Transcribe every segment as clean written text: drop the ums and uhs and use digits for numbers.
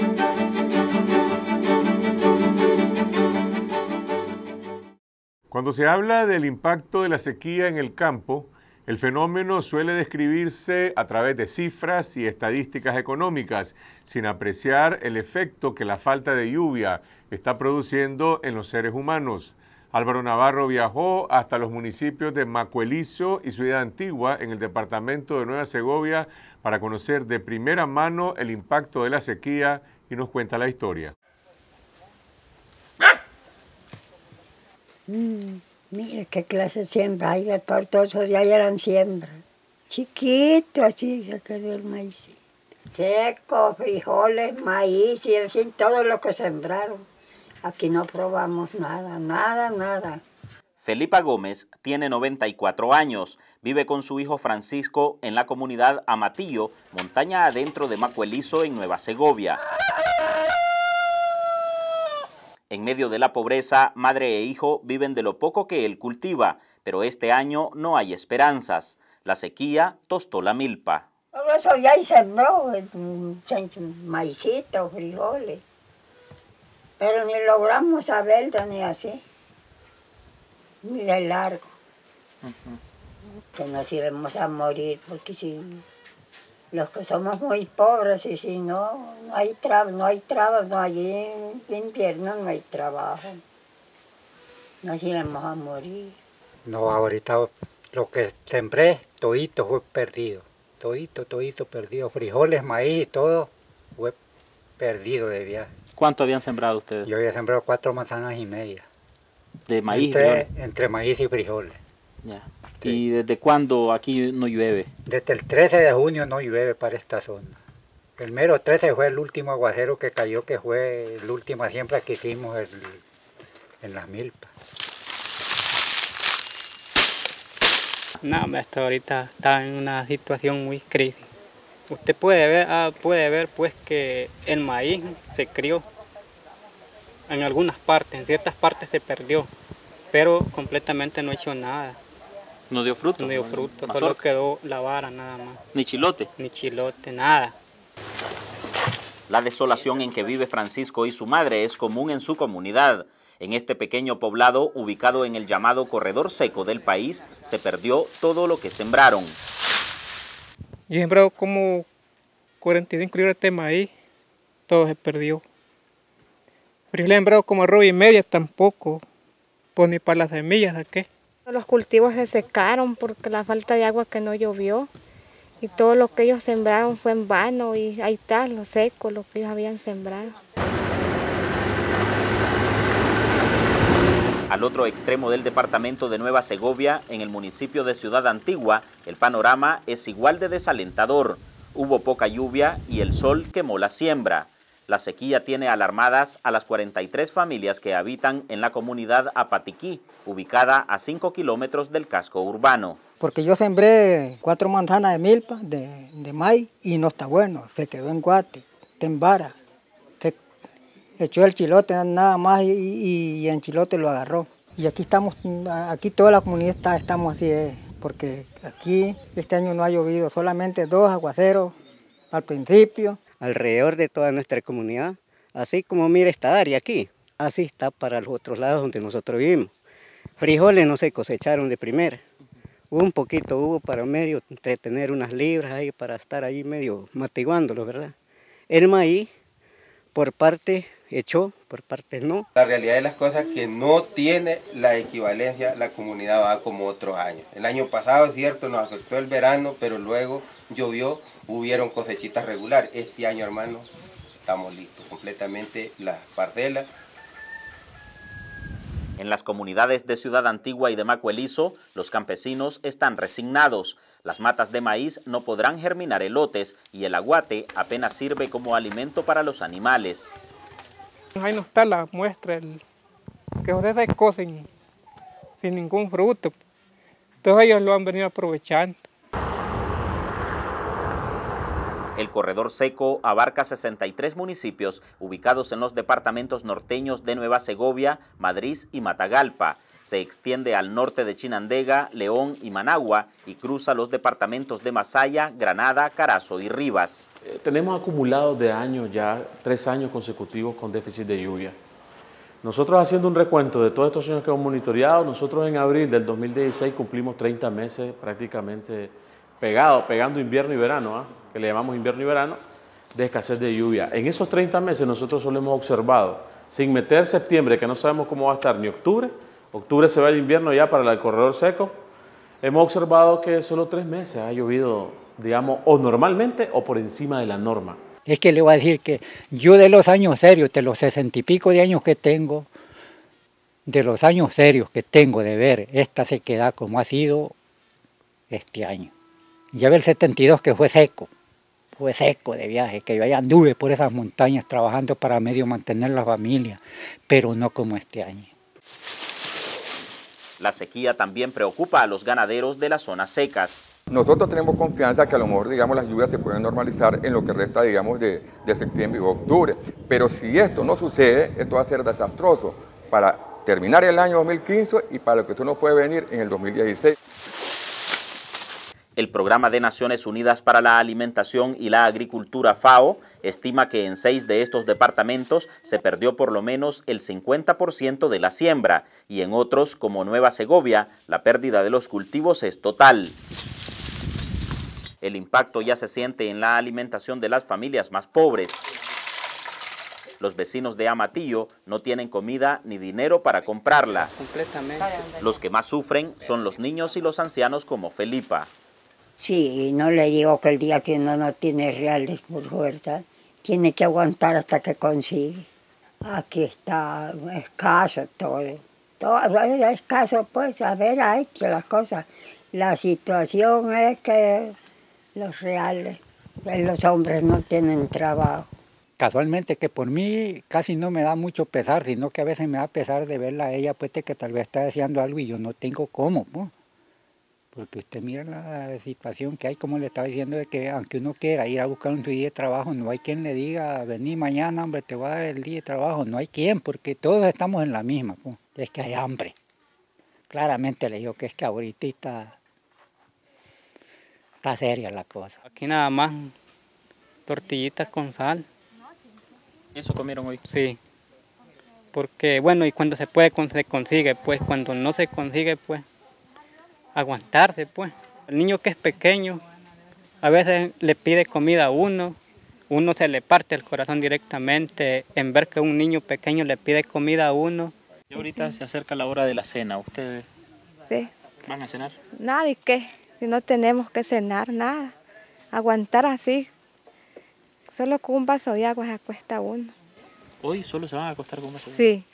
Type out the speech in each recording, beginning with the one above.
Cuando se habla del impacto de la sequía en el campo, el fenómeno suele describirse a través de cifras y estadísticas económicas, sin apreciar el efecto que la falta de lluvia está produciendo en los seres humanos. Álvaro Navarro viajó hasta los municipios de Macuelizo y Ciudad Antigua, en el departamento de Nueva Segovia, para conocer de primera mano el impacto de la sequía y nos cuenta la historia. Mira qué clase de siembra hay, por todos esos ya eran siembra. Chiquito, así se quedó el maíz. Seco, frijoles, maíz y en fin, todo lo que sembraron. Aquí no probamos nada, nada. Felipa Gómez tiene 94 años, vive con su hijo Francisco en la comunidad Amatillo, montaña adentro de Macuelizo en Nueva Segovia. En medio de la pobreza, madre e hijo viven de lo poco que él cultiva, pero este año no hay esperanzas. La sequía tostó la milpa. Todo eso ya sembró, maicito, frijoles, pero ni logramos saberlo ni así, ni de largo. Que nos iremos a morir, porque si los que somos muy pobres y si no hay trabajo, no hay invierno, no hay trabajo. Nos iremos a morir. No, ahorita lo que sembré, todito fue perdido. Todito perdido. Frijoles, maíz, todo fue perdido de viaje. ¿Cuánto habían sembrado ustedes? Yo había sembrado 4 manzanas y media. ¿De maíz? Entre maíz y frijoles. Ya. Sí. ¿Y desde cuándo aquí no llueve? Desde el 13 de junio no llueve para esta zona. El mero 13 fue el último aguacero que cayó, que fue la última siembra que hicimos en las milpas. No, hasta ahorita está en una situación muy crisis. Usted puede ver pues que el maíz se crió en algunas partes, en ciertas partes se perdió, pero completamente no hizo nada. ¿No dio fruto? No dio fruto, solo quedó la vara nada más. ¿Ni chilote? Ni chilote, nada. La desolación en que vive Francisco y su madre es común en su comunidad. En este pequeño poblado, ubicado en el llamado corredor seco del país, se perdió todo lo que sembraron. Yo he sembrado como 45 libras de maíz, todo se perdió. Pero yo he sembrado como arroz y media tampoco, pues ni para las semillas saqué. Los cultivos se secaron porque la falta de agua que no llovió y todo lo que ellos sembraron fue en vano y ahí está lo seco, lo que ellos habían sembrado. Al otro extremo del departamento de Nueva Segovia, en el municipio de Ciudad Antigua, el panorama es igual de desalentador. Hubo poca lluvia y el sol quemó la siembra. La sequía tiene alarmadas a las 43 familias que habitan en la comunidad Apatiquí, ubicada a 5 kilómetros del casco urbano. Porque yo sembré 4 manzanas de milpa, de maíz, y no está bueno, se quedó en guate, está en vara. Se echó el chilote nada más y en chilote lo agarró. Y aquí estamos, aquí toda la comunidad estamos así, porque aquí este año no ha llovido, solamente 2 aguaceros al principio. Alrededor de toda nuestra comunidad, así como mira esta área aquí, así está para los otros lados donde nosotros vivimos. Frijoles no se cosecharon de primera, un poquito hubo para medio tener unas libras ahí para estar ahí medio matiguándolos, ¿verdad? El maíz, por parte echó, por partes no. La realidad de las cosas es que no tiene la equivalencia la comunidad va como otros años. El año pasado, es cierto, nos afectó el verano, pero luego llovió, hubieron cosechitas regulares. Este año, hermano, estamos listos completamente las parcelas. En las comunidades de Ciudad Antigua y de Macuelizo, los campesinos están resignados. Las matas de maíz no podrán germinar elotes y el aguate apenas sirve como alimento para los animales. Ahí no está la muestra, que ustedes se cocen sin ningún fruto. Todos ellos lo han venido aprovechando. El corredor seco abarca 63 municipios ubicados en los departamentos norteños de Nueva Segovia, Madrid y Matagalpa. Se extiende al norte de Chinandega, León y Managua y cruza los departamentos de Masaya, Granada, Carazo y Rivas. Tenemos acumulados de años ya, 3 años consecutivos con déficit de lluvia. Nosotros haciendo un recuento de todos estos años que hemos monitoreado, nosotros en abril del 2016 cumplimos 30 meses prácticamente pegando invierno y verano, que le llamamos invierno y verano, de escasez de lluvia. En esos 30 meses nosotros solo hemos observado, sin meter septiembre, que no sabemos cómo va a estar, ni octubre se va el invierno ya para el corredor seco, hemos observado que solo 3 meses ha llovido, digamos, o normalmente o por encima de la norma. Es que le voy a decir que yo de los años serios, de los 60 y pico de años que tengo, de los años serios que tengo de ver esta sequedad como ha sido este año. Ya ve el 72 que fue seco de viaje, que yo allá anduve por esas montañas trabajando para medio mantener la familia, pero no como este año. La sequía también preocupa a los ganaderos de las zonas secas. Nosotros tenemos confianza que a lo mejor, digamos, las lluvias se pueden normalizar en lo que resta, digamos, de septiembre y octubre. Pero si esto no sucede, esto va a ser desastroso para terminar el año 2015 y para lo que esto nos puede venir en el 2016. El Programa de Naciones Unidas para la Alimentación y la Agricultura, FAO, estima que en 6 de estos departamentos se perdió por lo menos el 50% de la siembra y en otros, como Nueva Segovia, la pérdida de los cultivos es total. El impacto ya se siente en la alimentación de las familias más pobres. Los vecinos de Amatillo no tienen comida ni dinero para comprarla. Completamente. Los que más sufren son los niños y los ancianos como Felipa. Sí, no le digo que el día que uno no tiene reales por fuerza, tiene que aguantar hasta que consigue. Aquí está escaso todo. Todo es escaso, pues, a ver, hay que las cosas. La situación es que los reales, los hombres no tienen trabajo. Casualmente que por mí casi no me da mucho pesar, sino que a veces me da pesar de verla a ella, pues, de que tal vez está deseando algo y yo no tengo cómo, pues. Porque usted mira la situación que hay, como le estaba diciendo, de que aunque uno quiera ir a buscar un día de trabajo, no hay quien le diga, vení mañana, hombre, te voy a dar el día de trabajo. No hay quien, porque todos estamos en la misma, pues. Es que hay hambre. Claramente le digo que es que ahorita está seria la cosa. Aquí nada más tortillitas con sal. ¿Eso comieron hoy? Sí. Porque, bueno, y cuando se puede, se consigue, pues, cuando no se consigue, pues, aguantarse, pues. El niño que es pequeño, a veces le pide comida a uno se le parte el corazón directamente en ver que un niño pequeño le pide comida a uno. Y ahorita se acerca la hora de la cena, ¿ustedes van a cenar? Nada, ¿y qué? Si no tenemos que cenar, nada. Aguantar así, solo con un vaso de agua se acuesta uno. ¿Hoy solo se van a acostar con un vaso de agua? Sí.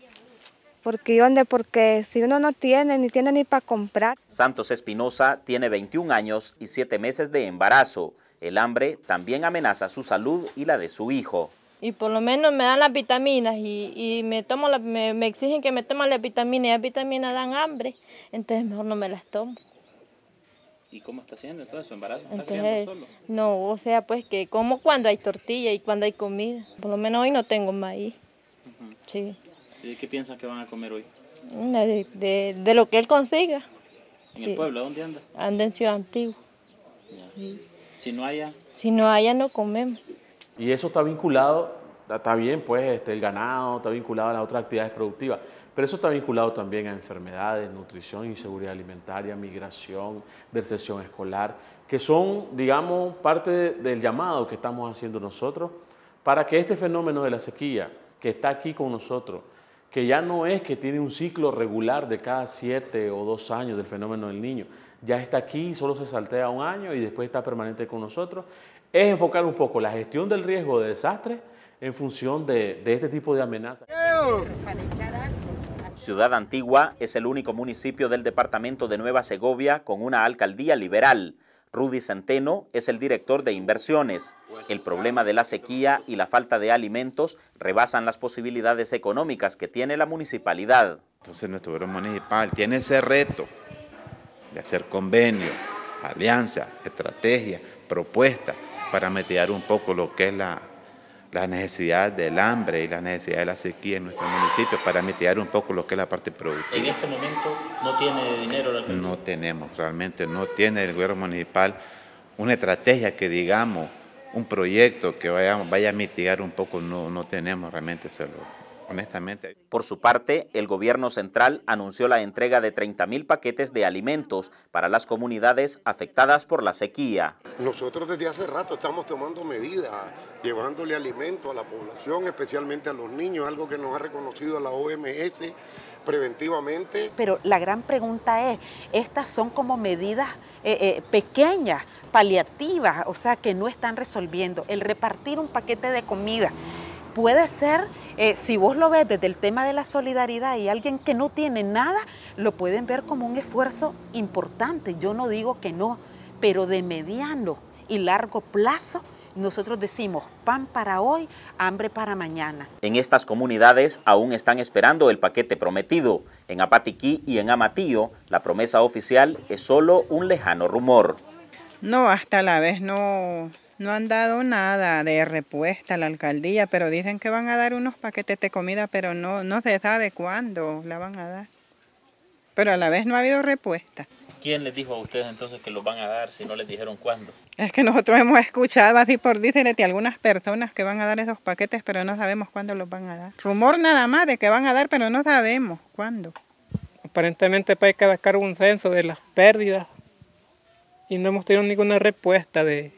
Porque si uno no tiene ni para comprar. Santos Espinosa tiene 21 años y 7 meses de embarazo. El hambre también amenaza su salud y la de su hijo. Y por lo menos me dan las vitaminas y me exigen que me tome las vitaminas y las vitaminas dan hambre, entonces mejor no me las tomo. ¿Y cómo está haciendo todo su embarazo? ¿Está entonces, solo? No, o sea, pues que como cuando hay tortilla y cuando hay comida. Por lo menos hoy no tengo maíz. Sí. ¿Y qué piensan que van a comer hoy? De lo que él consiga. ¿En el pueblo? ¿Dónde anda? Anda en Ciudad Antigua. Sí. Si no haya... Si no haya, no comemos. Y eso está vinculado, está bien, pues, el ganado, está vinculado a las otras actividades productivas, pero eso está vinculado también a enfermedades, nutrición, inseguridad alimentaria, migración, deserción escolar, que son, digamos, parte del llamado que estamos haciendo nosotros para que este fenómeno de la sequía, que está aquí con nosotros, que ya no es que tiene un ciclo regular de cada 7 o 2 años del fenómeno del Niño, ya está aquí, solo se saltea un año y después está permanente con nosotros, es enfocar un poco la gestión del riesgo de desastre en función de este tipo de amenazas. Ciudad Antigua es el único municipio del departamento de Nueva Segovia con una alcaldía liberal. Rudy Centeno es el director de inversiones. El problema de la sequía y la falta de alimentos rebasan las posibilidades económicas que tiene la municipalidad. Entonces nuestro gobierno municipal tiene ese reto de hacer convenios, alianzas, estrategias, propuestas para mitigar un poco lo que es la necesidad del hambre y la necesidad de la sequía en nuestro municipio, para mitigar un poco lo que es la parte productiva. ¿En este momento no tiene dinero la alcaldía? No tenemos, realmente no tiene el gobierno municipal una estrategia que digamos, un proyecto que vaya a mitigar un poco, no tenemos realmente, honestamente. Por su parte, el gobierno central anunció la entrega de 30.000 paquetes de alimentos para las comunidades afectadas por la sequía. Nosotros desde hace rato estamos tomando medidas, llevándole alimento a la población, especialmente a los niños, algo que nos ha reconocido la OMS preventivamente. Pero la gran pregunta es, estas son como medidas pequeñas, paliativas, o sea, que no están resolviendo. El repartir un paquete de comida puede ser, si vos lo ves desde el tema de la solidaridad y alguien que no tiene nada, lo pueden ver como un esfuerzo importante. Yo no digo que no, pero de mediano y largo plazo, nosotros decimos pan para hoy, hambre para mañana. En estas comunidades aún están esperando el paquete prometido. En Apatiquí y en Amatillo, la promesa oficial es solo un lejano rumor. No, hasta la vez no han dado nada de respuesta a la alcaldía, pero dicen que van a dar unos paquetes de comida, pero no se sabe cuándo la van a dar. Pero a la vez no ha habido respuesta. ¿Quién les dijo a ustedes entonces que los van a dar si no les dijeron cuándo? Es que nosotros hemos escuchado así por dicen de algunas personas que van a dar esos paquetes, pero no sabemos cuándo los van a dar. Rumor nada más de que van a dar, pero no sabemos cuándo. Aparentemente hay que sacar un censo de las pérdidas y no hemos tenido ninguna respuesta de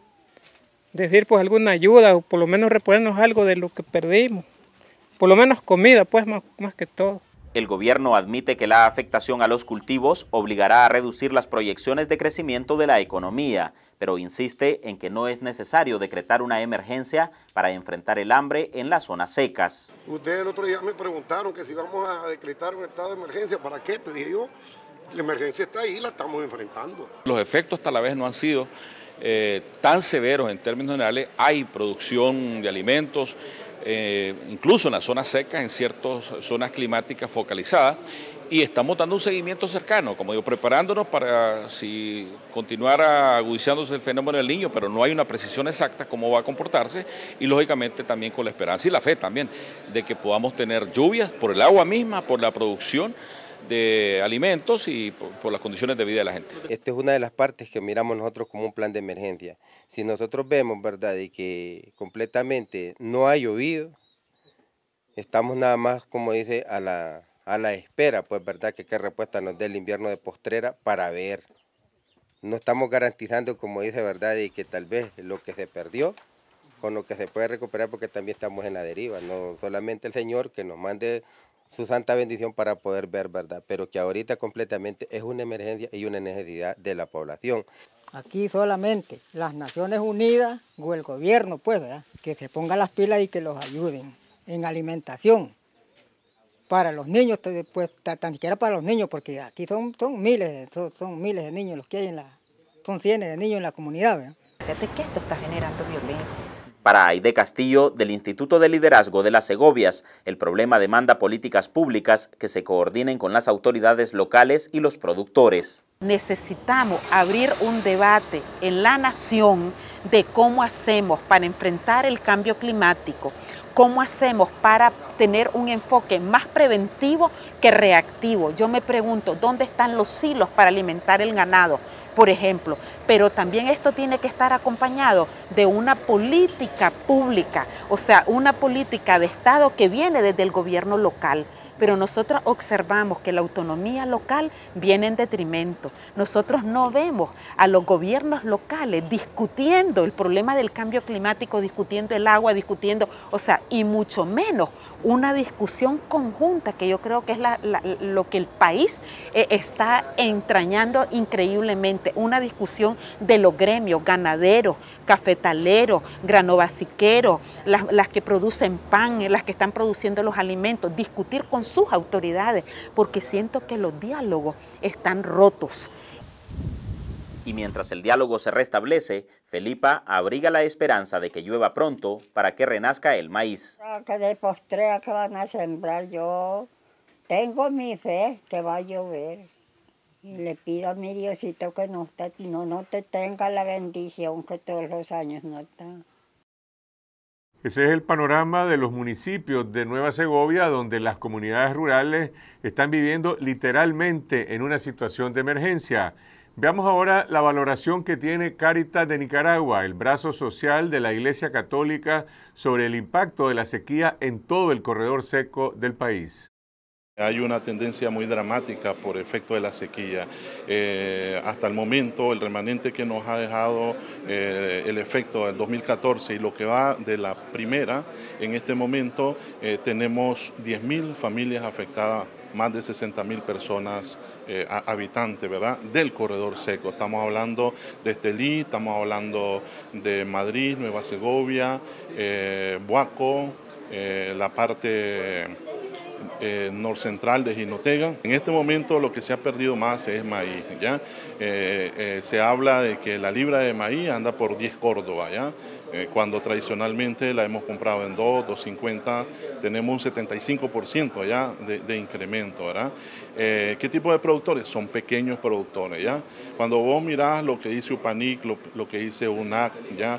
decir pues alguna ayuda o por lo menos reponernos algo de lo que perdimos. Por lo menos comida pues más que todo. El gobierno admite que la afectación a los cultivos obligará a reducir las proyecciones de crecimiento de la economía, pero insiste en que no es necesario decretar una emergencia para enfrentar el hambre en las zonas secas. Ustedes el otro día me preguntaron que si vamos a decretar un estado de emergencia, ¿para qué? Te dije yo, la emergencia está ahí, la estamos enfrentando. Los efectos tal vez no han sido tan severos en términos generales. Hay producción de alimentos, incluso en las zonas secas, en ciertas zonas climáticas focalizadas, y estamos dando un seguimiento cercano, como digo, preparándonos para si continuara agudizándose el fenómeno del Niño, pero no hay una precisión exacta cómo va a comportarse, y lógicamente también con la esperanza y la fe también de que podamos tener lluvias por el agua misma, por la producción de alimentos y por las condiciones de vida de la gente. Esta es una de las partes que miramos nosotros como un plan de emergencia. Si nosotros vemos, ¿verdad?, de que completamente no ha llovido, estamos nada más, como dice, a la espera, pues, ¿verdad?, que qué respuesta nos dé el invierno de postrera para ver. No estamos garantizando, como dice, ¿verdad?, de que tal vez lo que se perdió con lo que se puede recuperar, porque también estamos en la deriva. No solamente el Señor que nos mande su santa bendición para poder ver, ¿verdad?, pero que ahorita completamente es una emergencia y una necesidad de la población. Aquí solamente las Naciones Unidas o el gobierno, pues, ¿verdad?, que se pongan las pilas y que los ayuden en alimentación para los niños, pues tan siquiera para los niños, porque aquí son miles de niños los que hay son cientos de niños en la comunidad, ¿verdad? Fíjate que esto está generando violencia. Para Aide Castillo, del Instituto de Liderazgo de las Segovias, el problema demanda políticas públicas que se coordinen con las autoridades locales y los productores. Necesitamos abrir un debate en la nación de cómo hacemos para enfrentar el cambio climático, cómo hacemos para tener un enfoque más preventivo que reactivo. Yo me pregunto, ¿dónde están los silos para alimentar el ganado, por ejemplo? Pero también esto tiene que estar acompañado de una política pública, o sea, una política de Estado que viene desde el gobierno local. Pero nosotros observamos que la autonomía local viene en detrimento. Nosotros no vemos a los gobiernos locales discutiendo el problema del cambio climático, discutiendo el agua, discutiendo, o sea, y mucho menos una discusión conjunta, que yo creo que es lo que el país está entrañando increíblemente, una discusión de los gremios, ganaderos, cafetaleros, granovasiqueros, las que producen pan, las que están produciendo los alimentos, discutir con sus autoridades, porque siento que los diálogos están rotos. Y mientras el diálogo se restablece, Felipa abriga la esperanza de que llueva pronto para que renazca el maíz. Que de postrera que van a sembrar, yo tengo mi fe que va a llover. Y le pido a mi Diosito que no te tenga la bendición que todos los años no está. Ese es el panorama de los municipios de Nueva Segovia, donde las comunidades rurales están viviendo literalmente en una situación de emergencia. Veamos ahora la valoración que tiene Cáritas de Nicaragua, el brazo social de la Iglesia Católica, sobre el impacto de la sequía en todo el corredor seco del país. Hay una tendencia muy dramática por efecto de la sequía. Hasta el momento, el remanente que nos ha dejado el efecto del 2014 y lo que va de la primera, en este momento tenemos 10.000 familias afectadas, más de 60.000 personas habitantes, ¿verdad?, del corredor seco. Estamos hablando de Estelí, estamos hablando de Madrid, Nueva Segovia, Buaco, la parte norcentral de Jinotega. En este momento lo que se ha perdido más es maíz, ¿ya? Se habla de que la libra de maíz anda por 10 córdobas, ¿ya? Cuando tradicionalmente la hemos comprado en 2.50, tenemos un 75% allá de incremento, ¿verdad? ¿Qué tipo de productores? Son pequeños productores, ¿ya? Cuando vos mirás lo que dice UPANIC, lo que dice UNAC, ¿ya?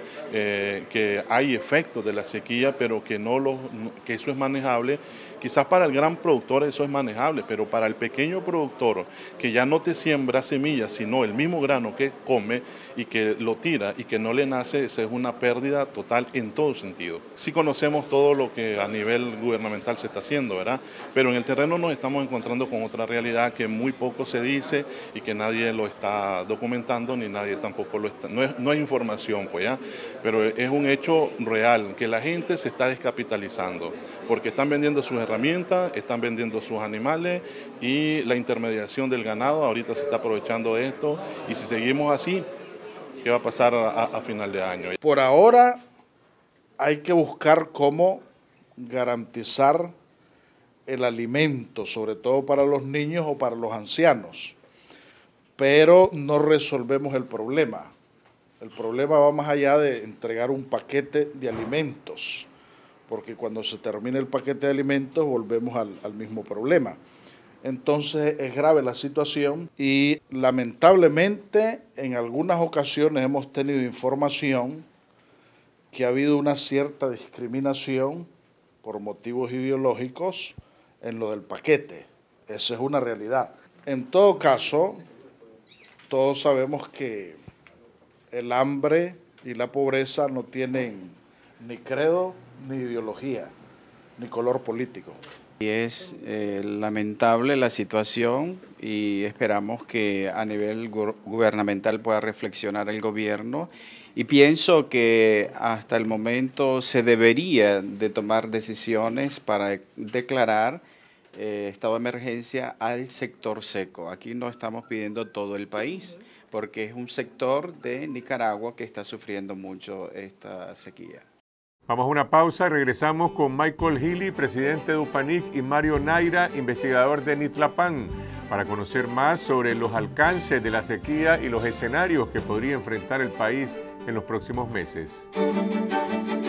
Que hay efectos de la sequía, pero que eso es manejable. Quizás para el gran productor eso es manejable, pero para el pequeño productor que ya no te siembra semillas, sino el mismo grano que come y que lo tira y que no le nace, esa es una pérdida total en todo sentido. Sí conocemos todo lo que a nivel gubernamental se está haciendo, ¿verdad? Pero en el terreno nos estamos encontrando con otra realidad que muy poco se dice y que nadie lo está documentando ni nadie tampoco lo está. No hay información, pues, ¿ya? Pero es un hecho real que la gente se está descapitalizando porque están vendiendo sus herramientas, están vendiendo sus animales y la intermediación del ganado ahorita se está aprovechando de esto, y si seguimos así, ¿qué va a pasar a final de año? Por ahora hay que buscar cómo garantizar el alimento, sobre todo para los niños o para los ancianos, pero no resolvemos el problema. El problema va más allá de entregar un paquete de alimentos, porque cuando se termine el paquete de alimentos volvemos al mismo problema. Entonces es grave la situación y lamentablemente en algunas ocasiones hemos tenido información que ha habido una cierta discriminación por motivos ideológicos en lo del paquete. Esa es una realidad. En todo caso, todos sabemos que el hambre y la pobreza no tienen ni credo, ni ideología, ni color político. Y es lamentable la situación y esperamos que a nivel gubernamental pueda reflexionar el gobierno, y pienso que hasta el momento se debería de tomar decisiones para declarar estado de emergencia al sector seco. Aquí no estamos pidiendo todo el país, porque es un sector de Nicaragua que está sufriendo mucho esta sequía. Vamos a una pausa y regresamos con Michael Healy, presidente de UPANIC, y Mario Naira, investigador de Nitlapán, para conocer más sobre los alcances de la sequía y los escenarios que podría enfrentar el país en los próximos meses.